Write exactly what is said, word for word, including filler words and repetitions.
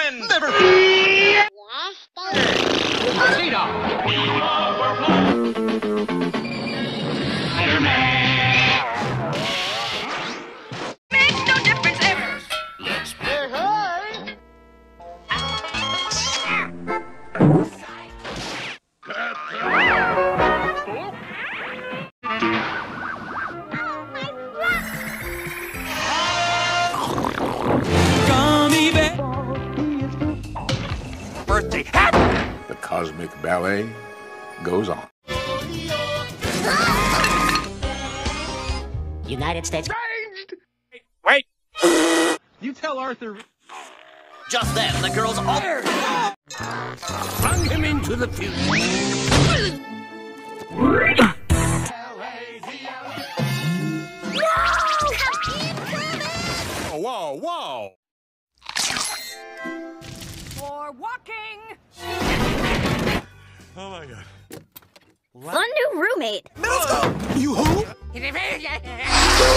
again! Never! Makes no difference ever. Let's play hard! Birthday hat! The cosmic ballet goes on. United States. Changed! Wait! You tell Arthur. Just then, the girls all Flung him into the future. Whoa, whoa, whoa! For walking. Oh my god. Fun new roommate. You who?